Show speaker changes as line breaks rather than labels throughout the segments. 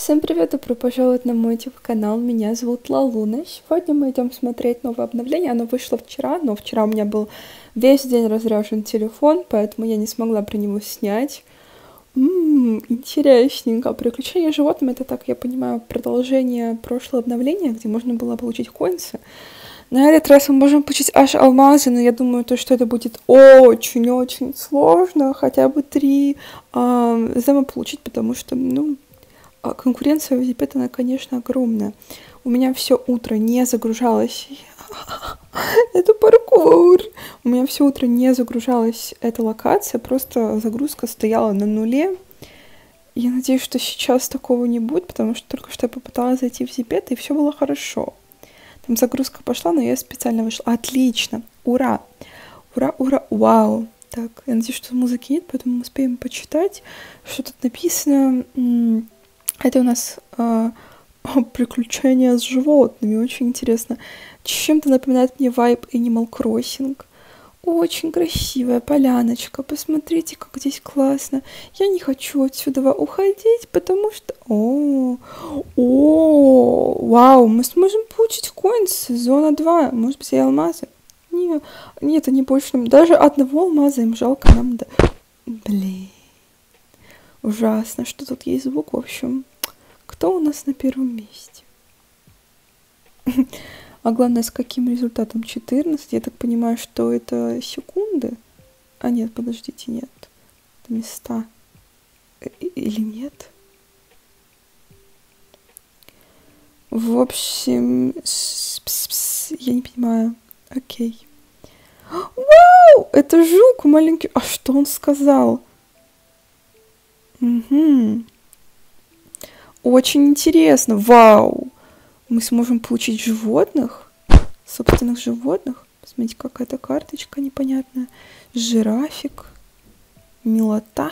Всем привет, добро пожаловать на мой YouTube-канал. Меня зовут Лалуна. Сегодня мы идем смотреть новое обновление. Оно вышло вчера, но вчера у меня был весь день разряжен телефон, поэтому я не смогла про него снять. Интересненько. Приключения с животными — это, так я понимаю, продолжение прошлого обновления, где можно было получить коинсы. На этот раз мы можем получить аж алмазы, но я думаю, что это будет очень-очень сложно. Хотя бы 3 зема получить, потому что, конкуренция в Зипет, она, конечно, огромная. У меня все утро не загружалось. Это паркур. У меня все утро не загружалась эта локация, просто загрузка стояла на нуле. Я надеюсь, что сейчас такого не будет, потому что только что я попыталась зайти в Зипет, и все было хорошо. Там загрузка пошла, но я специально вышла. Отлично! Ура! Ура, ура, вау! Так, я надеюсь, что музыки нет, поэтому мы успеем почитать, что тут написано. Это у нас приключения с животными. Очень интересно. Чем-то напоминает мне вайб Animal Crossing. Очень красивая поляночка. Посмотрите, как здесь классно. Я не хочу отсюда уходить, потому что... Вау, мы сможем получить коинсы. Зона 2. Может быть, и алмазы? Нет, они больше нам... Даже одного алмаза им жалко нам. Блин. Ужасно, что тут есть звук. В общем, кто у нас на первом месте? А главное, с каким результатом? 14. Я так понимаю, что это секунды. А нет, подождите, нет. Это места. Или нет? В общем, я не понимаю. Окей. Вау! Это жук маленький. А что он сказал? Очень интересно. Вау! Мы сможем получить животных, собственных животных. Посмотрите, какая-то карточка непонятная. Жирафик. Милота.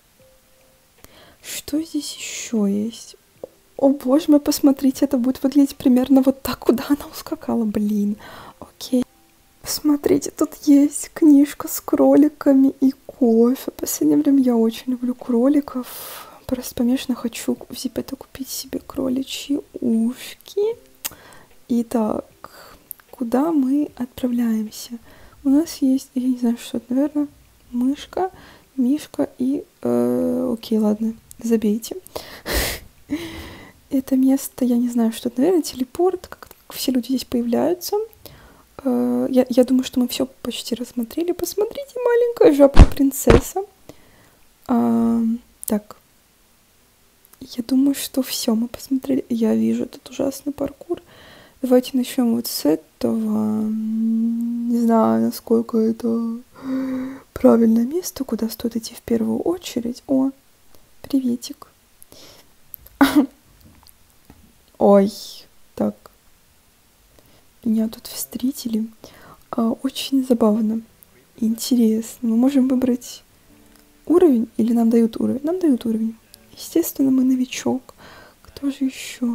Что здесь еще есть? О боже мой, посмотрите, это будет выглядеть примерно вот так, куда она ускакала. Блин. Окей. Посмотрите, тут есть книжка с кроликами и кофе. В последнее время я очень люблю кроликов. Просто помешано хочу в Зипете купить себе кроличьи ушки. Итак, куда мы отправляемся? У нас есть, я не знаю, что это, наверное, мышка, мишка и... окей, ладно, забейте. Это место, я не знаю, что это, наверное, телепорт, как все люди здесь появляются. Я думаю, что мы все почти рассмотрели. Посмотрите, маленькая жабка принцесса. Так. Я думаю, что все мы посмотрели. Я вижу этот ужасный паркур. Давайте начнем вот с этого. Не знаю, насколько это правильное место, куда стоит идти в первую очередь. О, приветик. Ой, так. Меня тут встретили. Очень забавно. Интересно. Мы можем выбрать уровень или нам дают уровень? Нам дают уровень. Естественно, мы новичок. Кто же еще?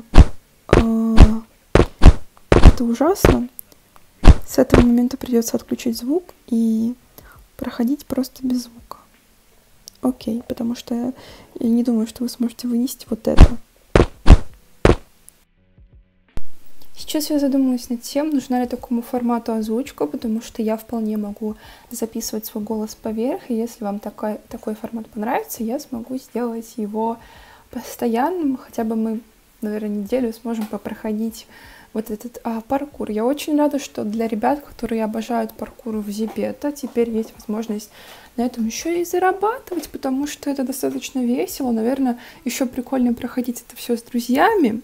Это ужасно. С этого момента придется отключить звук и проходить просто без звука. Окей, потому что я не думаю, что вы сможете вынести вот это. Сейчас я задумалась над тем, нужна ли такому формату озвучка, потому что я вполне могу записывать свой голос поверх, и если вам такой формат понравится, я смогу сделать его постоянным, хотя бы мы, наверное, неделю сможем попроходить вот этот паркур. Я очень рада, что для ребят, которые обожают паркур в Зипета, теперь есть возможность на этом еще и зарабатывать, потому что это достаточно весело. Наверное, еще прикольнее проходить это все с друзьями.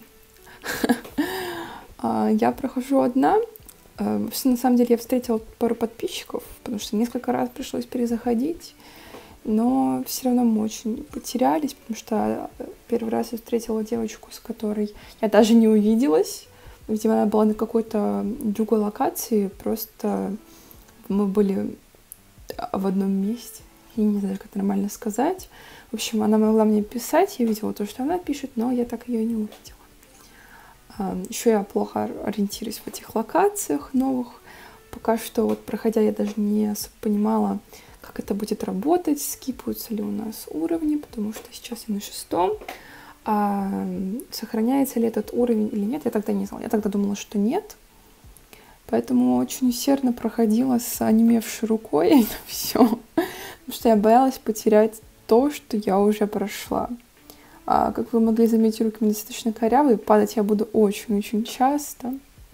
Я прохожу одна. На самом деле я встретила пару подписчиков, потому что несколько раз пришлось перезаходить, но все равно мы очень потерялись, потому что первый раз я встретила девочку, с которой я даже не увиделась. Видимо, она была на какой-то другой локации, просто мы были в одном месте. Я не знаю, как это нормально сказать. В общем, она могла мне писать, я видела то, что она пишет, но я так ее не увидела. Еще я плохо ориентируюсь в этих локациях новых. Пока что, вот проходя, я даже не особо понимала, как это будет работать, скипаются ли у нас уровни, потому что сейчас я на 6. Сохраняется ли этот уровень или нет, я тогда не знала. Я тогда думала, что нет. Поэтому очень усердно проходила с онемевшей рукой это все, потому что я боялась потерять то, что я уже прошла. Как вы могли заметить, руки у меня достаточно корявые, падать я буду очень-очень часто.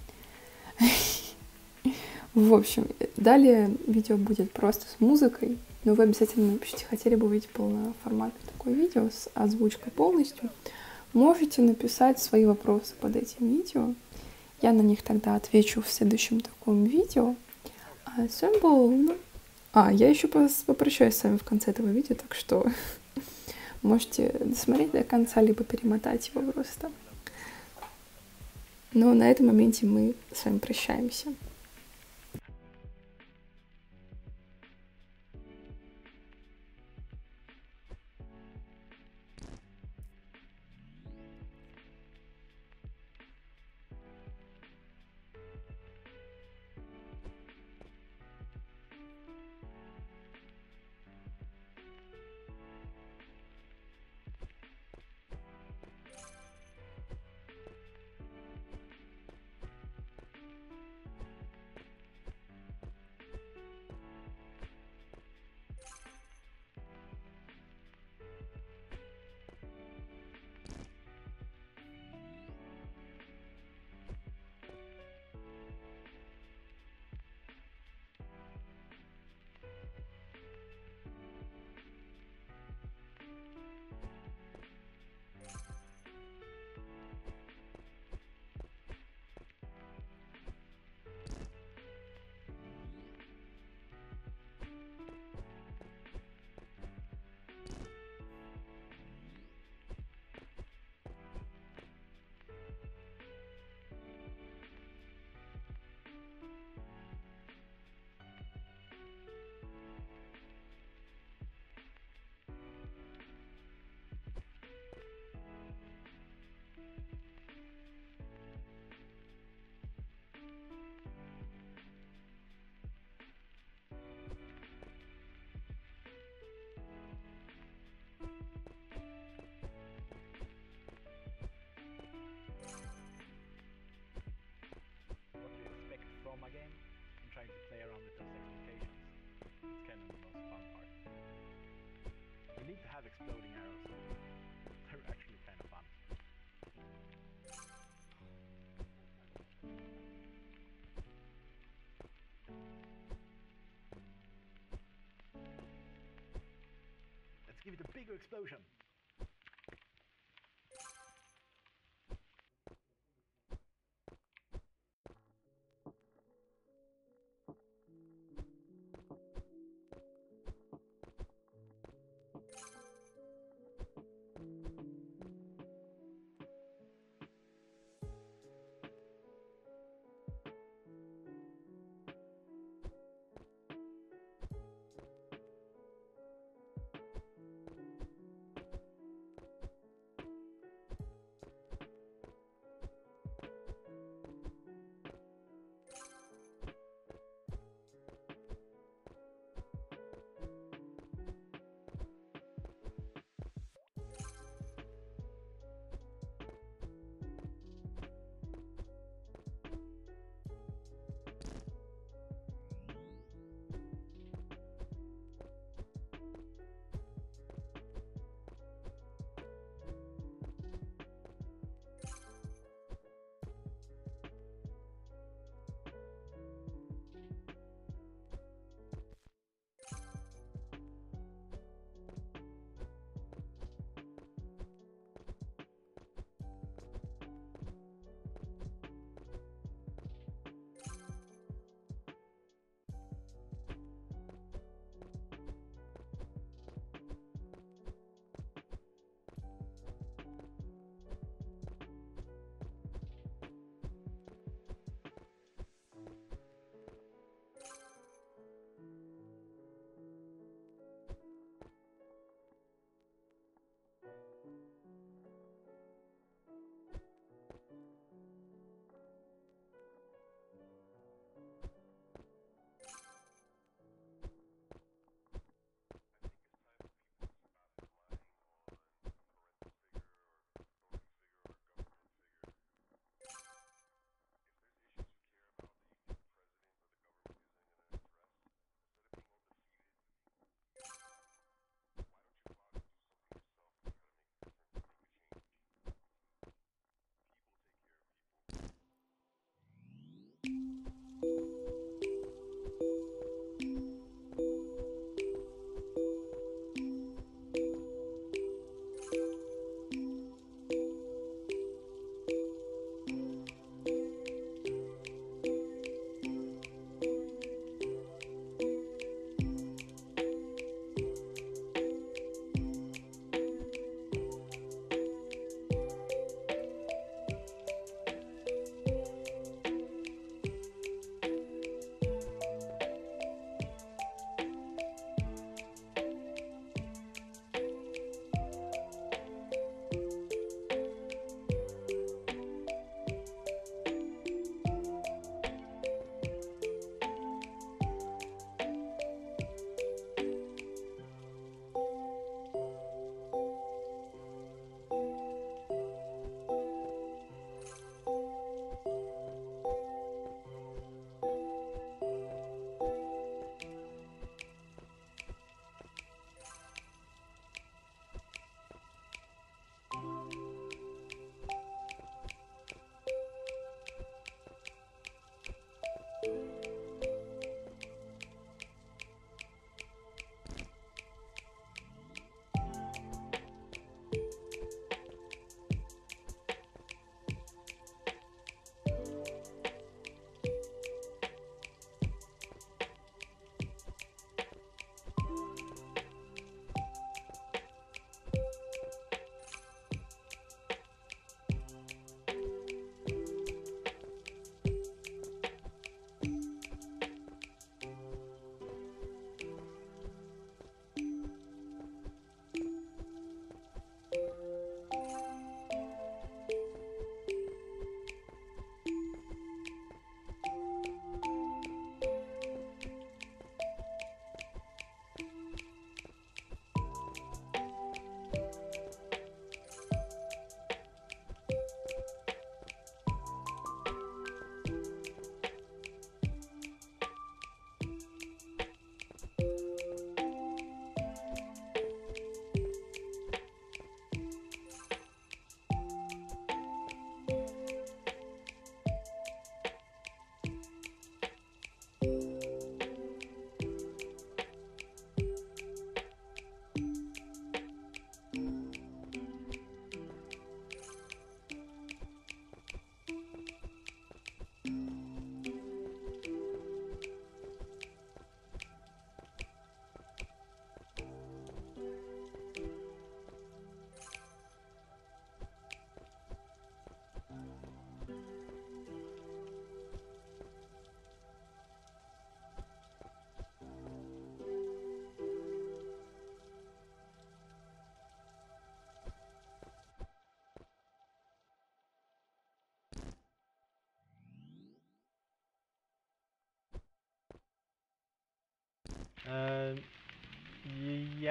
В общем, далее видео будет просто с музыкой, но вы обязательно напишите, хотели бы увидеть полноформатное такое видео с озвучкой полностью. Можете написать свои вопросы под этим видео. Я на них тогда отвечу в следующем таком видео. С вами был... Я еще попрощаюсь с вами в конце этого видео, так что можете досмотреть до конца, либо перемотать его просто. Но на этом моменте мы с вами прощаемся.
From a game and trying to play around with those expectations. It's kind of the most fun part. You need to have exploding arrows. They're actually kind of fun. Let's give it a bigger explosion.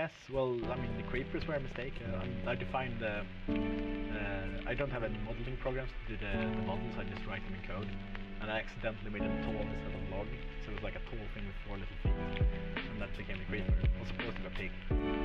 Yes, well, I mean, the creepers were a mistake. I defined I don't have any modeling programs to do the models, I just write them in code. And I accidentally made them tall instead of log, so it was like a tall thing with 4 little feet. And that became the creeper. It was supposed to be a pig.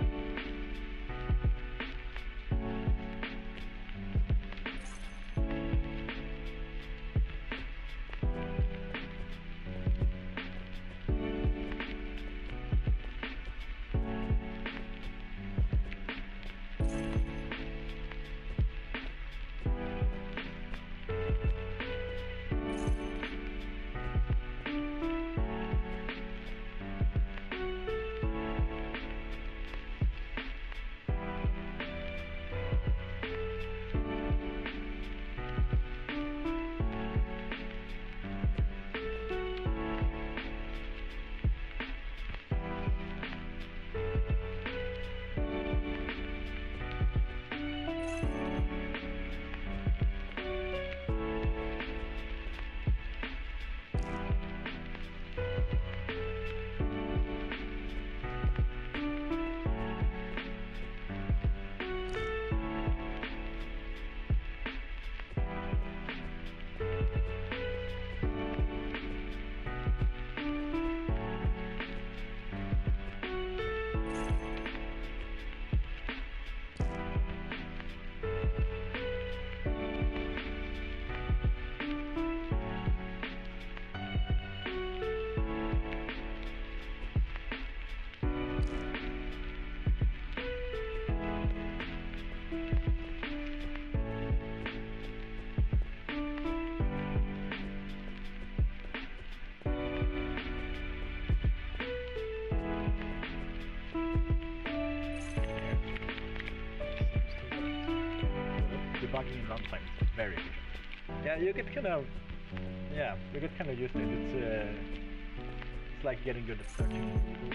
Debugging in runtime is very efficient. Yeah, you get kind of used to it. It's like getting good at searching.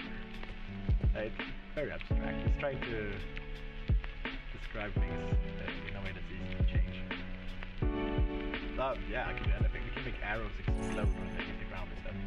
It's very abstract. It's trying to describe things in a way that's easy to change. Yeah, I can do anything. We can make arrows explode when they hit the ground instead.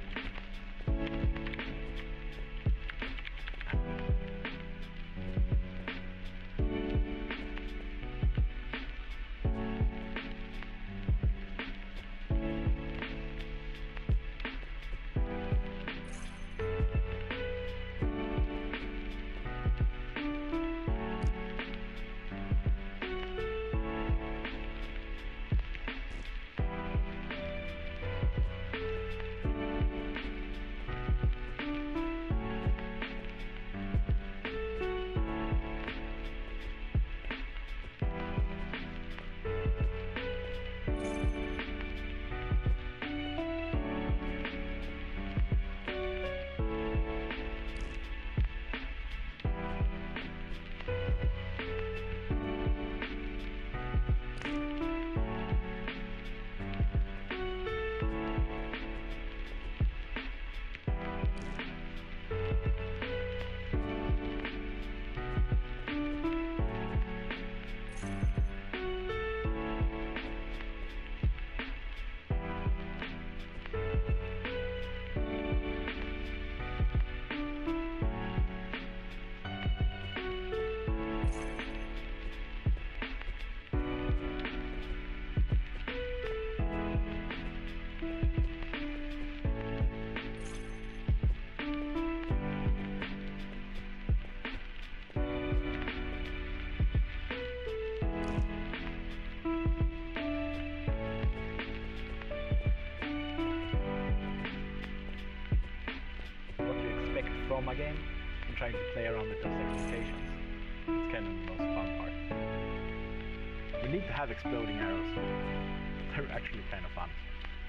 From a game and trying to play around with those expectations. It's kind of the most fun part. We need to have exploding arrows. They're actually kind of fun.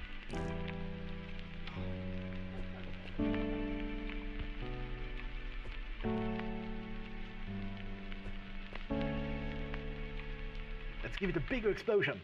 Let's give it a bigger explosion.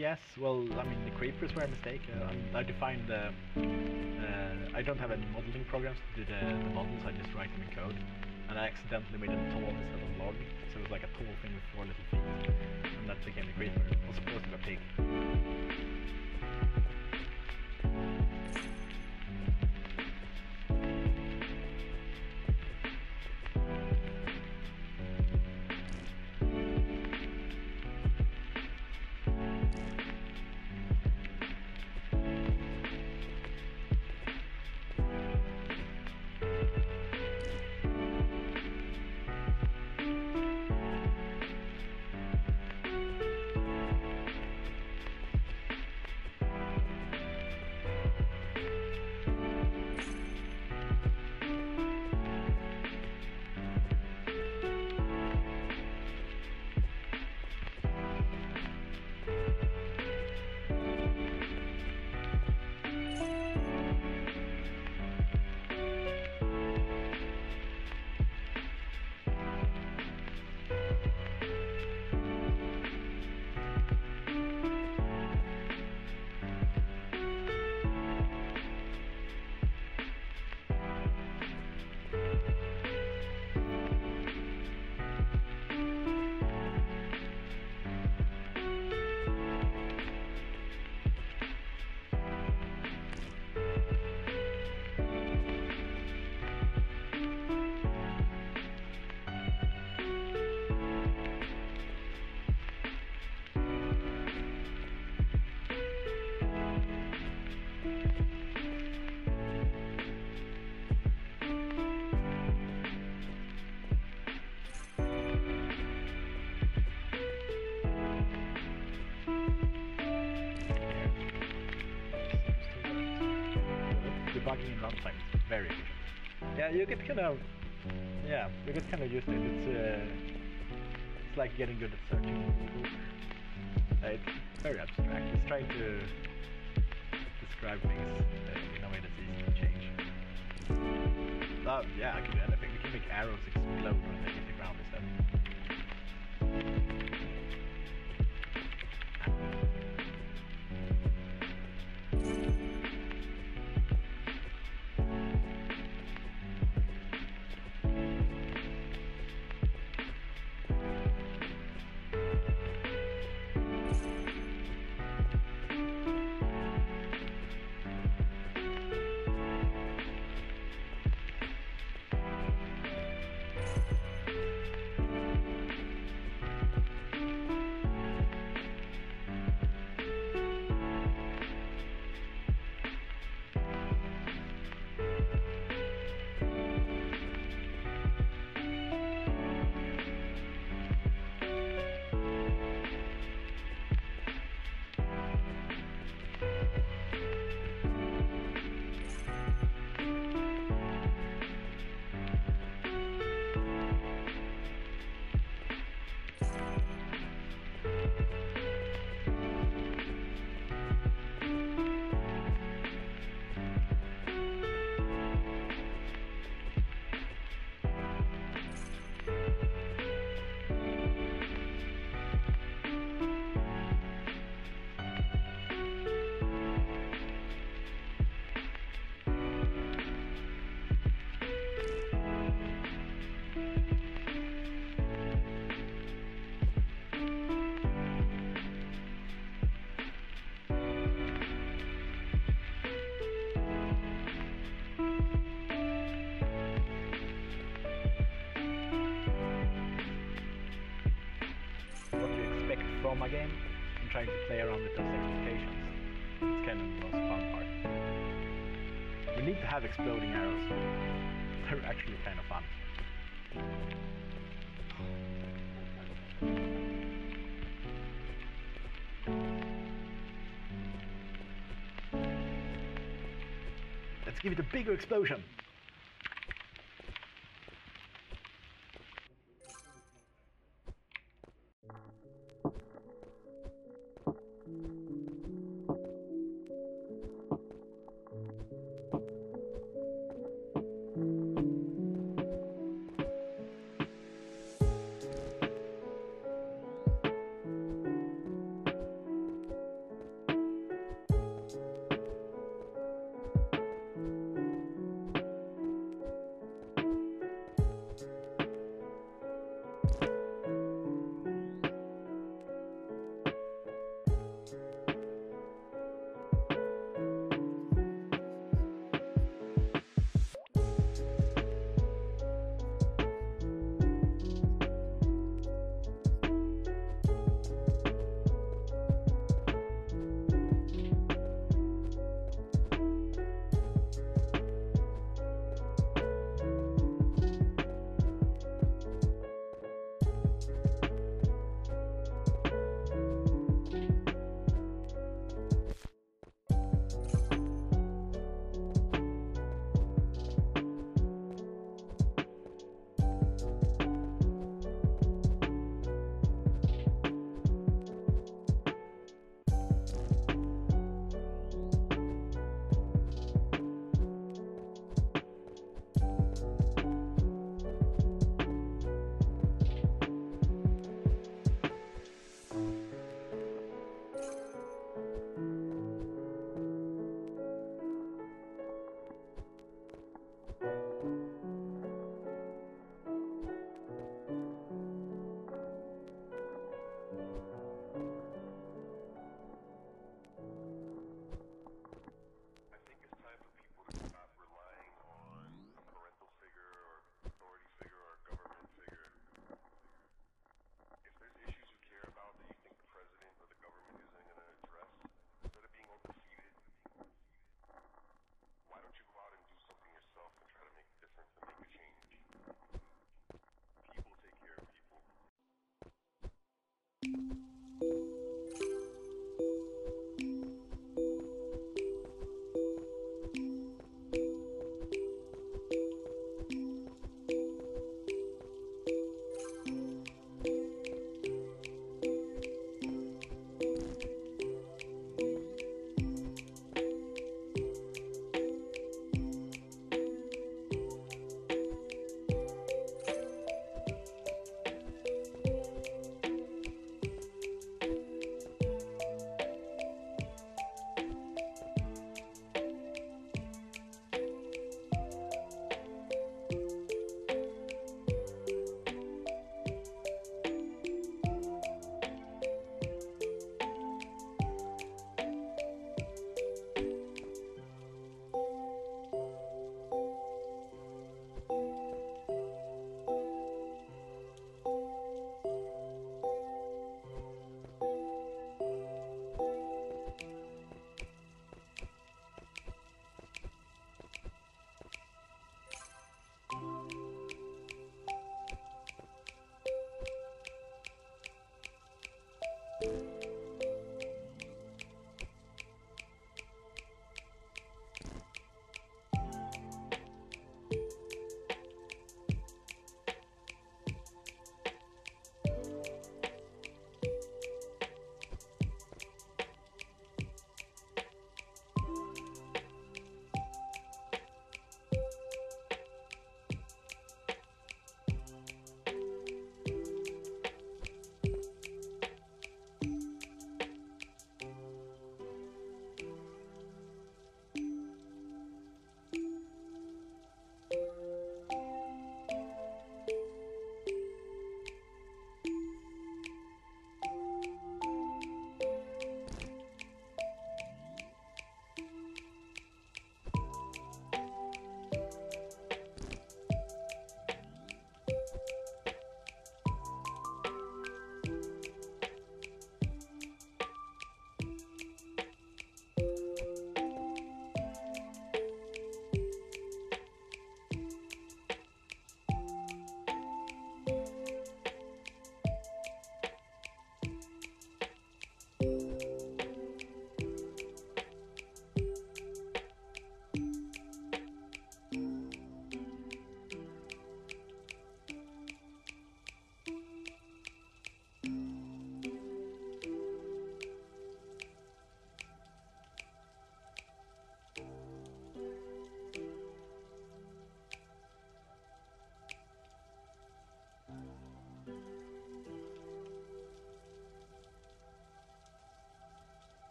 yes. Well, I mean, the creepers were a mistake. I defined the. I don't have any modeling programs to do the models. I just write them in code, and I accidentally made them tall instead of log, so it was like a tall thing with 4 little feet, and that became the creeper. It was supposed to be a pig. Debugging in runtime is very efficient. Yeah, you get kind of used to it. It's like getting good at searching. It's very abstract. It's trying to describe things in a way that's easy to change. Yeah, I can do anything. We can make arrows explode when they hit the ground instead. From a game and trying to play around with those expectations. It's kind of the most fun part. We need to have exploding arrows. They're actually kind of fun. Let's give it a bigger explosion.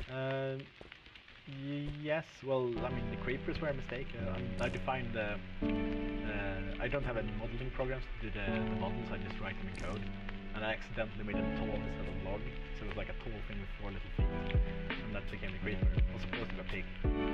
Uh, yes, well, I mean, the creepers were a mistake. I defined the. I don't have any modeling programs to do the models, I just write them in code. And I accidentally made a tall instead of log, so it was like a tall thing with 4 little feet. And that became the creeper. It was supposed to be a pig.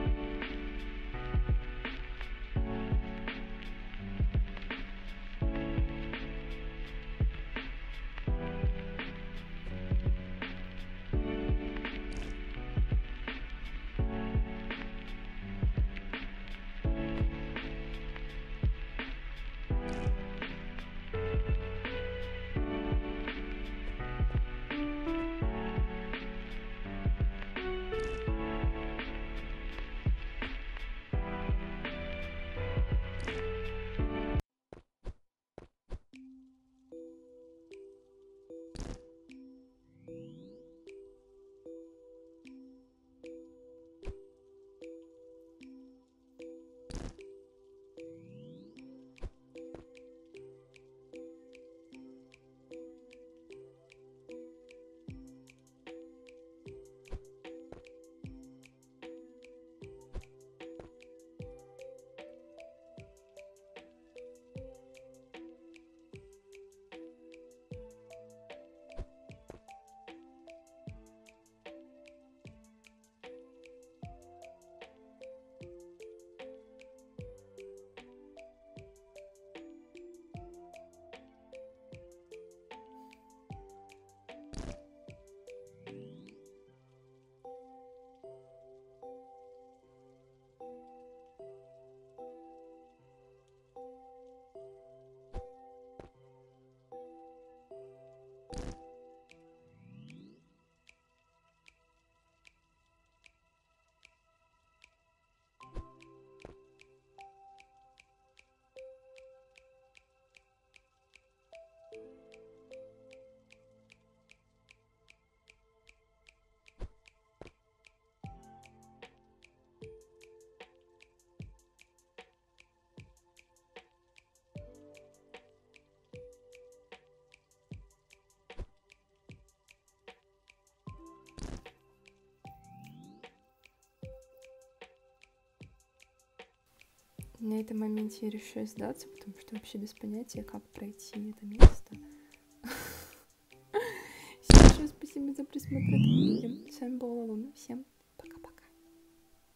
На этом моменте я решаю сдаться, потому что вообще без понятия, как пройти это место. Всем большое спасибо за просмотр этого видео. С вами была Луна. Всем